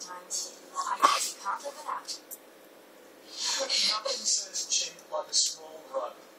欢骑，还有抵抗这个大。 Nothing says cheap like a small run.